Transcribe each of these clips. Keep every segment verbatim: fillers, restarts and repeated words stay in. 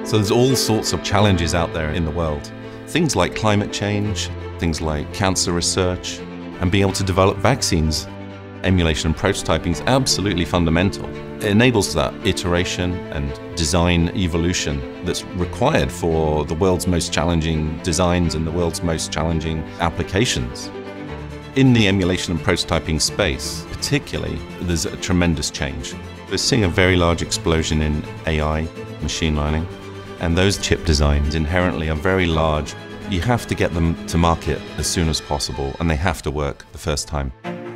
So there's all sorts of challenges out there in the world. Things like climate change, things like cancer research, and being able to develop vaccines. Emulation and prototyping is absolutely fundamental. It enables that iteration and design evolution that's required for the world's most challenging designs and the world's most challenging applications. In the emulation and prototyping space, particularly, there's a tremendous change. We're seeing a very large explosion in A I, machine learning, and those chip designs inherently are very large. You have to get them to market as soon as possible, and they have to work the first time.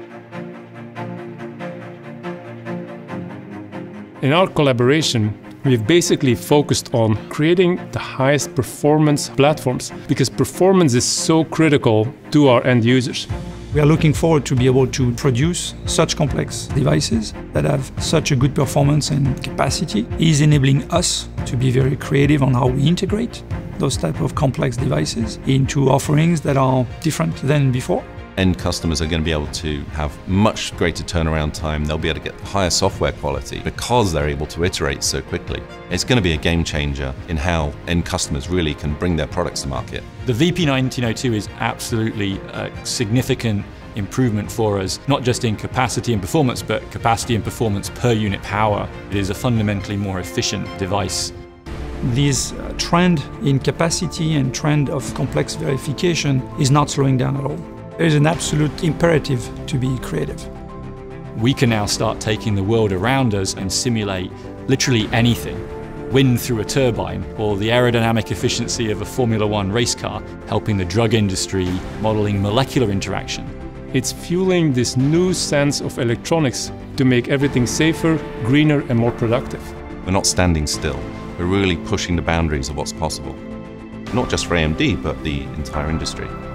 In our collaboration, we've basically focused on creating the highest performance platforms because performance is so critical to our end users. We are looking forward to be able to produce such complex devices that have such a good performance and capacity. It is enabling us to be very creative on how we integrate those type of complex devices into offerings that are different than before. End customers are going to be able to have much greater turnaround time. They'll be able to get higher software quality because they're able to iterate so quickly. It's going to be a game changer in how end customers really can bring their products to market. The V P nineteen oh two is absolutely a significant improvement for us, not just in capacity and performance, but capacity and performance per unit power. It is a fundamentally more efficient device. This uh, trend in capacity and trend of complex verification is not slowing down at all. There is an absolute imperative to be creative. We can now start taking the world around us and simulate literally anything. Wind through a turbine, or the aerodynamic efficiency of a Formula One race car, helping the drug industry, modeling molecular interaction. It's fueling this new sense of electronics to make everything safer, greener, and more productive. We're not standing still. We're really pushing the boundaries of what's possible. Not just for A M D, but the entire industry.